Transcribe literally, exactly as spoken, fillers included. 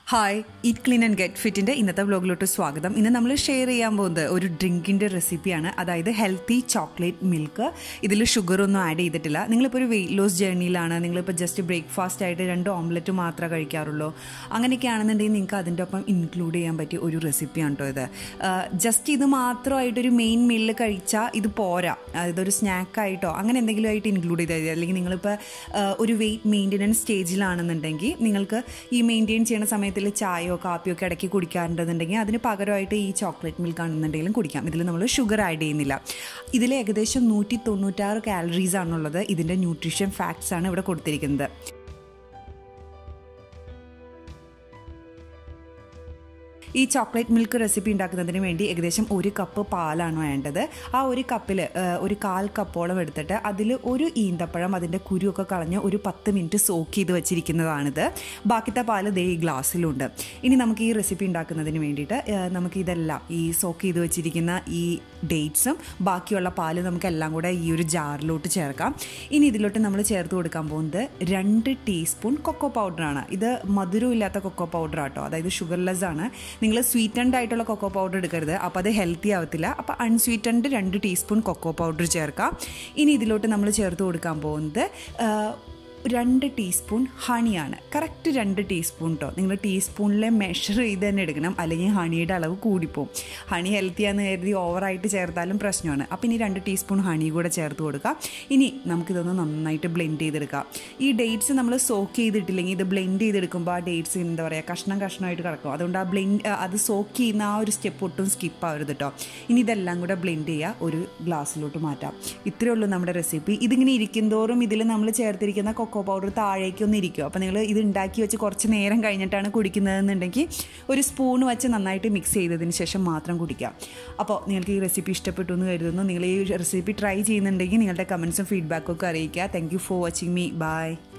Hi eat clean and get ഫിറ്റിൻ്റെ ഇന്നത്തെ വ്ലോഗിലോട്ട് സ്വാഗതം. ഇന്ന് നമ്മൾ ഷെയർ ചെയ്യാൻ പോകുന്നത് ഒരു ഡ്രിങ്കിൻ്റെ റെസിപ്പിയാണ്. അതായത് ഹെൽത്തി ചോക്ലേറ്റ് മിൽക്ക്. ഇതിൽ ഷുഗറൊന്നും ആഡ് ചെയ്തിട്ടില്ല. നിങ്ങളിപ്പോൾ ഒരു വെയിറ്റ് ലോസ് ജേർണിയിലാണ്, നിങ്ങളിപ്പോൾ ജസ്റ്റ് ബ്രേക്ക്ഫാസ്റ്റ് ആയിട്ട് രണ്ട് ഓംലെറ്റ് മാത്രമേ കഴിക്കാറുള്ളൂ, അങ്ങനെയൊക്കെ ആണെന്നുണ്ടെങ്കിൽ നിങ്ങൾക്ക് അതിൻ്റെ ഒപ്പം ഇൻക്ലൂഡ് ചെയ്യാൻ പറ്റിയ ഒരു റെസിപ്പിയാണ് കേട്ടോ ഇത്. ജസ്റ്റ് ഇത് മാത്രമായിട്ടൊരു മെയിൻ മീലിൽ കഴിച്ചാൽ ഇത് പോരാ, ഇതൊരു സ്നാക്കായിട്ടോ അങ്ങനെ എന്തെങ്കിലും ആയിട്ട് ഇൻക്ലൂഡ് ചെയ്താൽ മതി. അല്ലെങ്കിൽ നിങ്ങളിപ്പോൾ ഒരു വെയിറ്റ് മെയിൻ്റനൻസ് സ്റ്റേജിലാണെന്നുണ്ടെങ്കിൽ നിങ്ങൾക്ക് ഈ മെയിൻറ്റെയിൻ ചെയ്യുന്ന സമയത്ത് ചായയോ കാപ്പിയോ ഒക്കെ ഇടയ്ക്ക് കുടിക്കാറുണ്ടെന്നുണ്ടെങ്കിൽ അതിന് പകരമായിട്ട് ഈ ചോക്ലേറ്റ് മിൽക്ക് ആണെന്നുണ്ടെങ്കിലും കുടിക്കാം. ഇതിൽ നമ്മൾ ഷുഗർ ആഡ് ചെയ്യുന്നില്ല. ഇതിൽ ഏകദേശം നൂറ്റി തൊണ്ണൂറ്റാറ് കാലറീസ് ആണുള്ളത്. ഇതിൻ്റെ ന്യൂട്രീഷൻ ഫാക്ട്സ് ആണ് ഇവിടെ കൊടുത്തിരിക്കുന്നത്. ഈ ചോക്ലേറ്റ് മിൽക്ക് റെസിപ്പി ഉണ്ടാക്കുന്നതിന് വേണ്ടി ഏകദേശം ഒരു കപ്പ് പാലാണ് വേണ്ടത്. ആ ഒരു കപ്പിൽ ഒരു കാൽ കപ്പോളം എടുത്തിട്ട് അതിൽ ഒരു ഈന്തപ്പഴം അതിൻ്റെ കുരുവൊക്കെ കളഞ്ഞ് ഒരു പത്ത് മിനിറ്റ് സോക്ക് ചെയ്ത് വെച്ചിരിക്കുന്നതാണിത്. ബാക്കിത്തെ പാല് ദേ ഈ ഗ്ലാസ്സിലുണ്ട്. ഇനി നമുക്ക് ഈ റെസിപ്പി ഉണ്ടാക്കുന്നതിന് വേണ്ടിയിട്ട് നമുക്ക് ഇതെല്ലാം ഈ സോക്ക് ചെയ്ത് വെച്ചിരിക്കുന്ന ഈ ഡേറ്റ്സും ബാക്കിയുള്ള പാല് നമുക്കെല്ലാം കൂടെ ഈ ഒരു ജാറിലോട്ട് ചേർക്കാം. ഇനി ഇതിലോട്ട് നമ്മൾ ചേർത്ത് കൊടുക്കാൻ പോകുന്നത് രണ്ട് ടീസ്പൂൺ കൊക്കോ പൗഡറാണ്. ഇത് മധുരം ഇല്ലാത്ത കൊക്കോ പൗഡർ ആട്ടോ, അതായത് ഷുഗർലെസ് ആണ്. നിങ്ങൾ സ്വീറ്റൻഡ് ആയിട്ടുള്ള കൊക്കോ പൗഡർ എടുക്കരുത്, അപ്പോൾ അത് ഹെൽത്തി ആവത്തില്ല. അപ്പോൾ അൺസ്വീറ്റൻഡ് രണ്ട് ടീസ്പൂൺ കൊക്കോ പൗഡർ ചേർക്കാം. ഇനി ഇതിലോട്ട് നമ്മൾ ചേർത്ത് കൊടുക്കാൻ പോകുന്നത് രണ്ട് ടീസ്പൂൺ ഹണിയാണ്. കറക്റ്റ് രണ്ട് ടീസ്പൂൺ കേട്ടോ. നിങ്ങൾ ടീസ്പൂണിലെ മെഷർ ചെയ്ത് തന്നെ എടുക്കണം, അല്ലെങ്കിൽ ഹണിയുടെ അളവ് കൂടിപ്പോവും. ഹണി ഹെൽത്തിയാണെന്ന് കരുതി ഓവറായിട്ട് ചേർത്താലും പ്രശ്നമാണ്. അപ്പോൾ ഇനി രണ്ട് ടീസ്പൂൺ ഹണി കൂടെ ചേർത്ത് കൊടുക്കാം. ഇനി നമുക്കിതൊന്ന് നന്നായിട്ട് ബ്ലെൻഡ് ചെയ്തെടുക്കാം. ഈ ഡേറ്റ്സ് നമ്മൾ സോക്ക് ചെയ്തിട്ടില്ലെങ്കിൽ ഇത് ബ്ലെൻഡ് ചെയ്തെടുക്കുമ്പോൾ ആ ഡേറ്റ്സ് എന്താ പറയുക കഷ്ണം കഷ്ണമായിട്ട് കിടക്കും. അതുകൊണ്ട് ആ ബ്ലെൻഡ് അത് സോക്ക് ചെയ്യുന്ന ആ ഒരു സ്റ്റെപ്പ് ഒട്ടും സ്കിപ്പ് ആവരുത് കേട്ടോ. ഇനി ഇതെല്ലാം കൂടെ ബ്ലെൻഡ് ചെയ്യുക, ഒരു ഗ്ലാസ്സിലോട്ട് മാറ്റാം. ഇത്രയേ ഉള്ളൂ നമ്മുടെ റെസിപ്പി. ഇതിങ്ങനെ ഇരിക്കുന്തോറും ഇതിൽ നമ്മൾ ചേർത്തിരിക്കുന്ന കൊക്കോ പൗഡർ താഴേക്കൊന്നും ഇരിക്കും. അപ്പോൾ നിങ്ങൾ ഇത് ഉണ്ടാക്കി വെച്ച് കുറച്ച് നേരം കഴിഞ്ഞിട്ടാണ് കുടിക്കുന്നതെന്നുണ്ടെങ്കിൽ ഒരു സ്പൂൺ വെച്ച് നന്നായിട്ട് മിക്സ് ചെയ്തതിന് ശേഷം മാത്രം കുടിക്കാം. അപ്പോൾ നിങ്ങൾക്ക് ഈ റെസിപ്പി ഇഷ്ടപ്പെട്ടു എന്ന് കരുതുന്നു. നിങ്ങൾ ഈ റെസിപ്പി ട്രൈ ചെയ്യുന്നുണ്ടെങ്കിൽ നിങ്ങളുടെ കമൻസും ഫീഡ്ബാക്കും ഒക്കെ അറിയിക്കുക. Thank you for watching me. By.